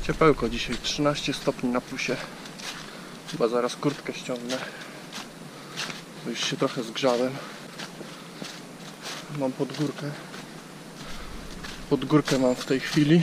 Ciepełko dzisiaj, 13 stopni na plusie. Chyba zaraz kurtkę ściągnę, bo już się trochę zgrzałem. Mam podgórkę. Podgórkę mam w tej chwili.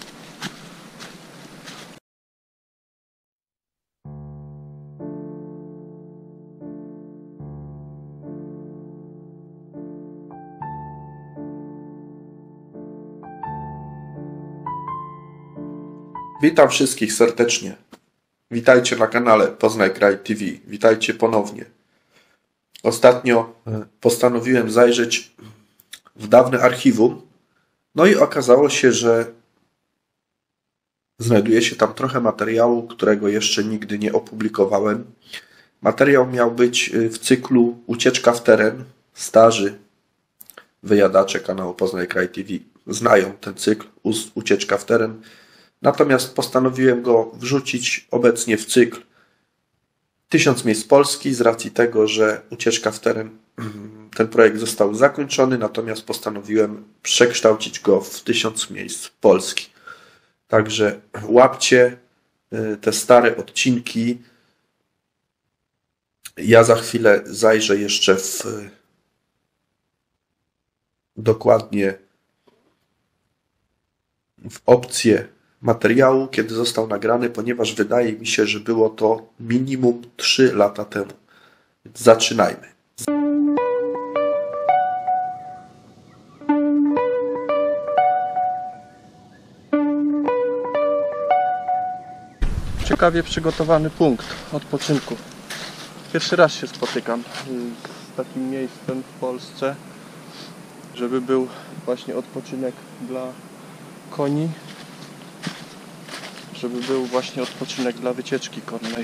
Witam wszystkich serdecznie. Witajcie na kanale Poznaj Kraj TV. Witajcie ponownie. Ostatnio postanowiłem zajrzeć w dawne archiwum. No i okazało się, że znajduje się tam trochę materiału, którego jeszcze nigdy nie opublikowałem. Materiał miał być w cyklu Ucieczka w teren. Starzy wyjadacze kanału Poznaj Kraj TV znają ten cykl Ucieczka w teren. Natomiast postanowiłem go wrzucić obecnie w cykl 1000 miejsc Polski z racji tego, że Ucieczka w teren, ten projekt został zakończony, natomiast postanowiłem przekształcić go w 1000 miejsc Polski. Także łapcie te stare odcinki. Ja za chwilę zajrzę jeszcze dokładnie w opcję materiału, kiedy został nagrany, ponieważ wydaje mi się, że było to minimum 3 lata temu. Więc zaczynajmy. Ciekawie przygotowany punkt odpoczynku. Pierwszy raz się spotykam z takim miejscem w Polsce, żeby był właśnie odpoczynek dla koni, żeby był właśnie odpoczynek dla wycieczki konnej.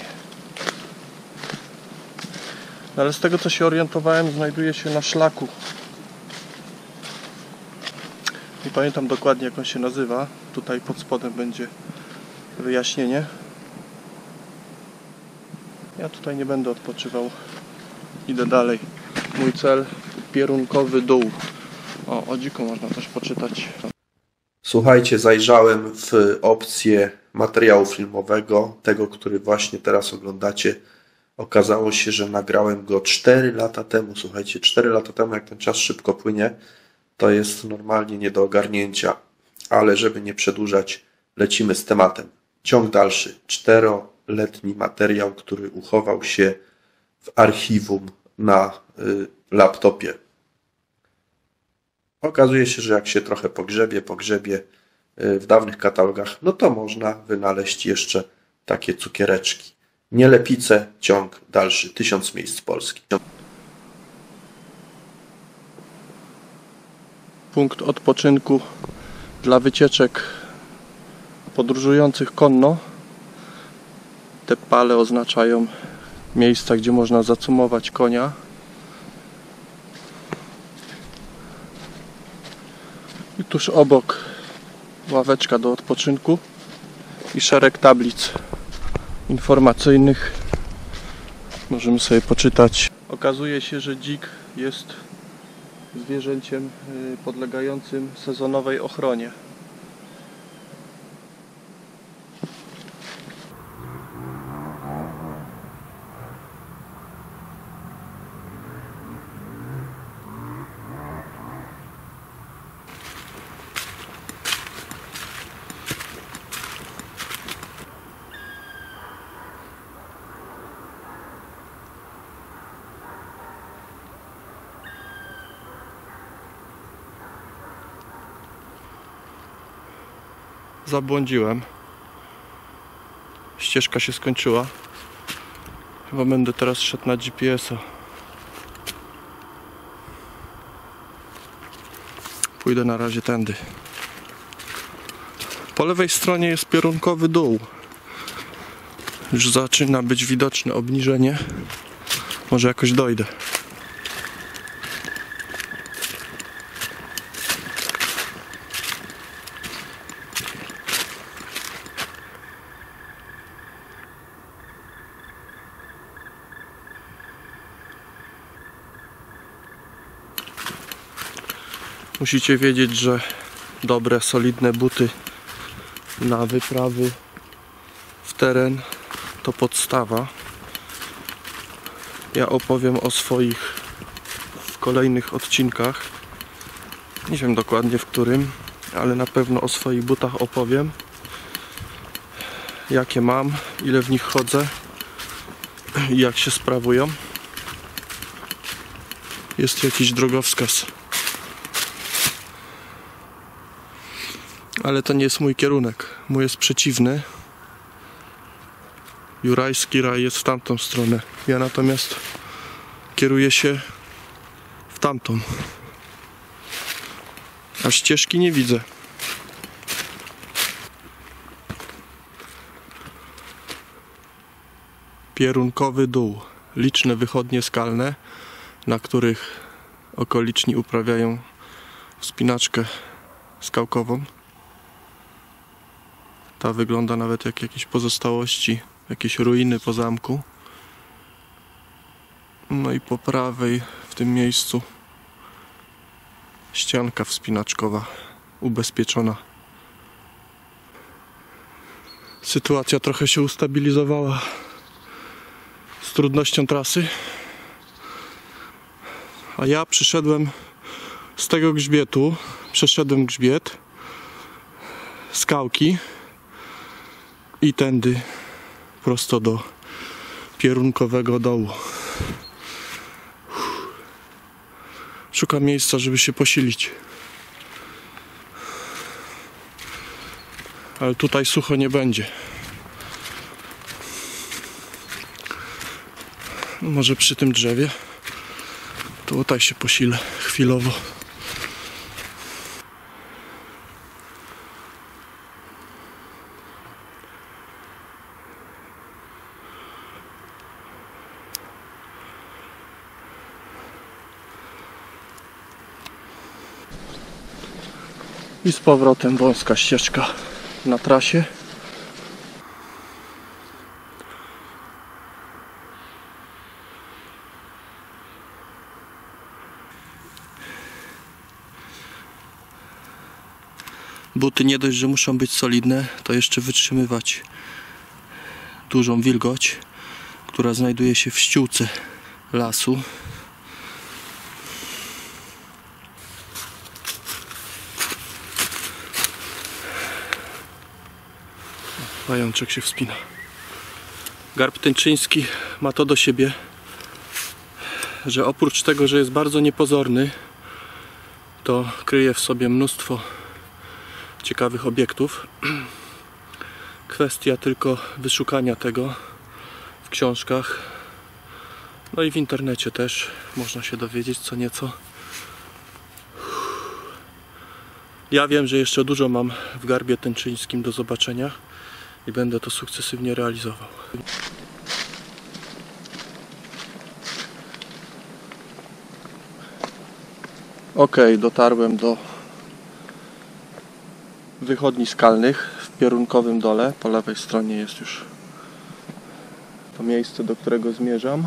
Ale z tego, co się orientowałem, znajduje się na szlaku. Nie pamiętam dokładnie, jak on się nazywa. Tutaj pod spodem będzie wyjaśnienie. Ja tutaj nie będę odpoczywał. Idę dalej. Mój cel: Pierunkowy Dół. O dziku można też poczytać. Słuchajcie, zajrzałem w opcję materiału filmowego, tego, który właśnie teraz oglądacie. Okazało się, że nagrałem go 4 lata temu. Słuchajcie, 4 lata temu, jak ten czas szybko płynie, to jest normalnie nie do ogarnięcia. Ale żeby nie przedłużać, lecimy z tematem. Ciąg dalszy. 4-letni materiał, który uchował się w archiwum na laptopie. Okazuje się, że jak się trochę pogrzebie w dawnych katalogach, no to można wynaleźć jeszcze takie cukiereczki. Nielepice, ciąg dalszy, 1000 miejsc Polski. Punkt odpoczynku dla wycieczek podróżujących konno. Te pale oznaczają miejsca, gdzie można zacumować konia. I tuż obok ławeczka do odpoczynku i szereg tablic informacyjnych. Możemy sobie poczytać. Okazuje się, że dzik jest zwierzęciem podlegającym sezonowej ochronie. Zabłądziłem. Ścieżka się skończyła. Chyba będę teraz szedł na GPS-a. Pójdę na razie tędy. Po lewej stronie jest Pierunkowy Dół. Już zaczyna być widoczne obniżenie. Może jakoś dojdę. Musicie wiedzieć, że dobre, solidne buty na wyprawy w teren to podstawa. Ja opowiem o swoich w kolejnych odcinkach. Nie wiem dokładnie w którym, ale na pewno o swoich butach opowiem. Jakie mam, ile w nich chodzę i jak się sprawują. Jest jakiś drogowskaz. Ale to nie jest mój kierunek. Mój jest przeciwny. Jurajski Raj jest w tamtą stronę. Ja natomiast kieruję się w tamtą. A ścieżki nie widzę. Pierunkowy dół. Liczne wychodnie skalne, na których okoliczni uprawiają wspinaczkę skałkową. Ta wygląda nawet jak jakieś pozostałości, jakieś ruiny po zamku. No i po prawej w tym miejscu ścianka wspinaczkowa, ubezpieczona. Sytuacja trochę się ustabilizowała z trudnością trasy. A ja przyszedłem z tego grzbietu, przeszedłem grzbiet, skałki i tędy prosto do pierunkowego dołu. Szukam miejsca, żeby się posilić. Ale tutaj sucho nie będzie. No może przy tym drzewie. To tutaj się posilę chwilowo. I z powrotem wąska ścieżka na trasie. Buty nie dość, że muszą być solidne, to jeszcze wytrzymywać dużą wilgoć, która znajduje się w ściółce lasu. Pajączek się wspina. Garb Tyńczyński ma to do siebie, że oprócz tego, że jest bardzo niepozorny, to kryje w sobie mnóstwo ciekawych obiektów. Kwestia tylko wyszukania tego w książkach, no i w internecie też można się dowiedzieć co nieco. Ja wiem, że jeszcze dużo mam w Garbie Tyńczyńskim do zobaczenia i będę to sukcesywnie realizował. Ok, dotarłem do wychodni skalnych w Pierunkowym Dole. Po lewej stronie jest już to miejsce, do którego zmierzam.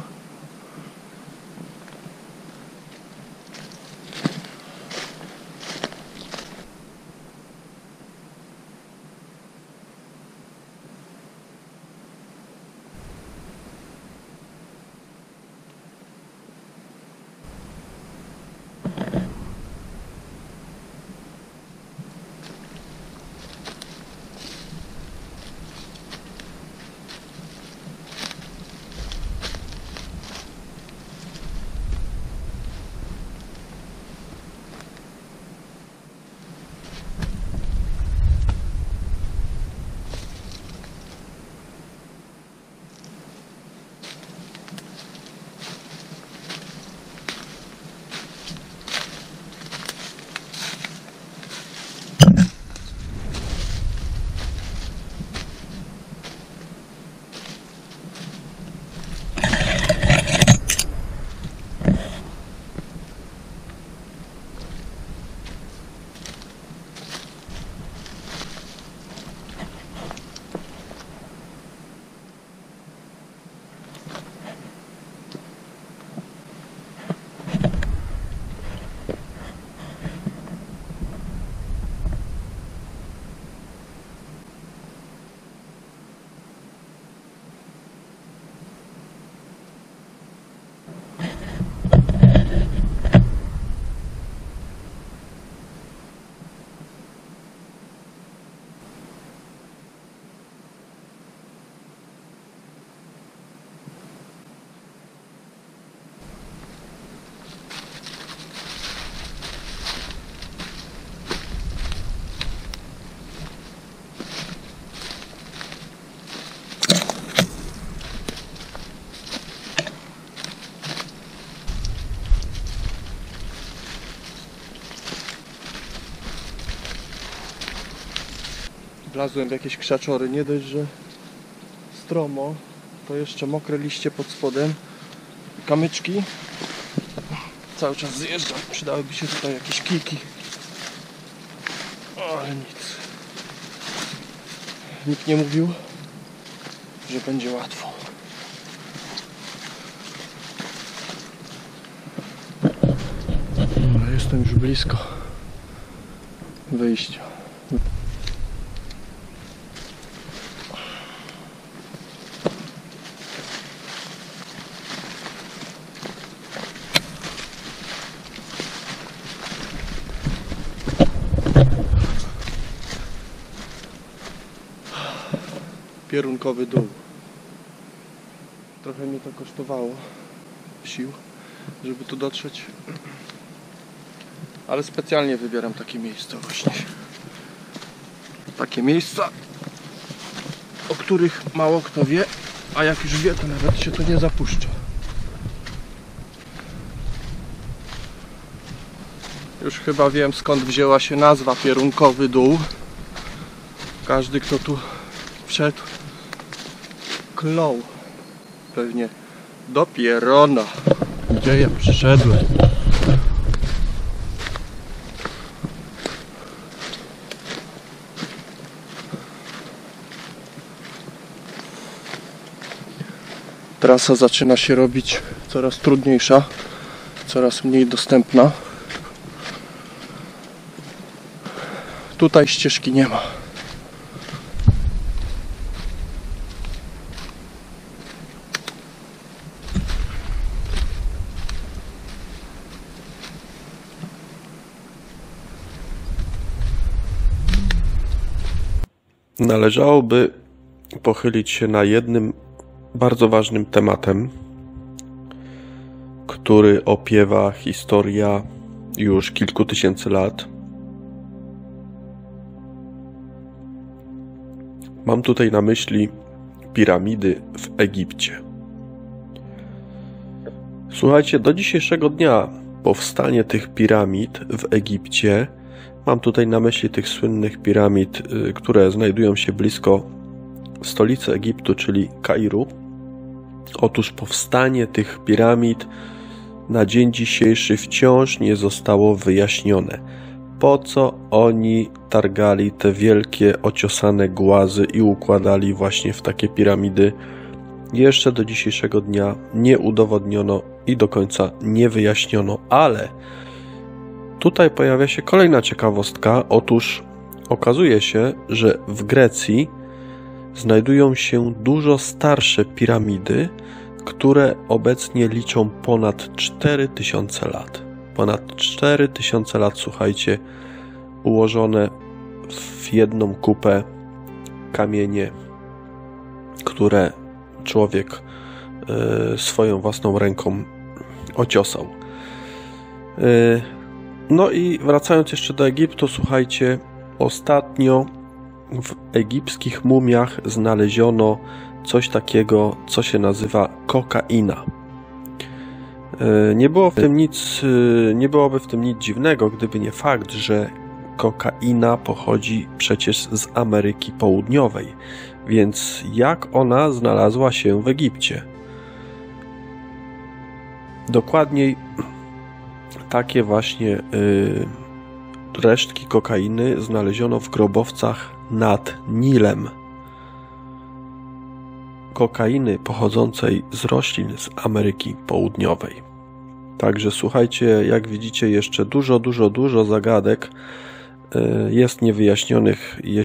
Wlazłem w jakieś krzaczory, nie dość, że stromo, to jeszcze mokre liście pod spodem, kamyczki. Cały czas zjeżdżam, przydałyby się tutaj jakieś kijki. Ale nic. Nikt nie mówił, że będzie łatwo. No, jestem już blisko wyjścia. Pierunkowy dół. Trochę mnie to kosztowało sił, żeby tu dotrzeć, ale specjalnie wybieram takie miejsca właśnie. Takie miejsca, o których mało kto wie, a jak już wie, to nawet się to nie zapuszcza. Już chyba wiem, skąd wzięła się nazwa Pierunkowy dół. Każdy, kto tu wszedł, klął pewnie do Pierona, gdzie ja przyszedłem. Trasa zaczyna się robić coraz trudniejsza, coraz mniej dostępna. Tutaj ścieżki nie ma. Należałoby pochylić się nad jednym bardzo ważnym tematem, który opiewa historia już kilku tysięcy lat. Mam tutaj na myśli piramidy w Egipcie. Słuchajcie, do dzisiejszego dnia powstanie tych piramid w Egipcie, mam tutaj na myśli tych słynnych piramid, które znajdują się blisko stolicy Egiptu, czyli Kairu. Otóż powstanie tych piramid na dzień dzisiejszy wciąż nie zostało wyjaśnione. Po co oni targali te wielkie, ociosane głazy i układali właśnie w takie piramidy? Jeszcze do dzisiejszego dnia nie udowodniono i do końca nie wyjaśniono, ale tutaj pojawia się kolejna ciekawostka. Otóż okazuje się, że w Grecji znajdują się dużo starsze piramidy, które obecnie liczą ponad 4000 lat. Ponad 4000 lat, słuchajcie, ułożone w jedną kupę kamienie, które człowiek swoją własną ręką ociosał. No i wracając jeszcze do Egiptu, słuchajcie, ostatnio w egipskich mumiach znaleziono coś takiego, co się nazywa kokaina. Nie byłoby w tym nic dziwnego, gdyby nie fakt, że kokaina pochodzi przecież z Ameryki Południowej. Więc jak ona znalazła się w Egipcie? Dokładniej takie właśnie resztki kokainy znaleziono w grobowcach nad Nilem. Kokainy pochodzącej z roślin z Ameryki Południowej. Także słuchajcie, jak widzicie, jeszcze dużo zagadek jest niewyjaśnionych,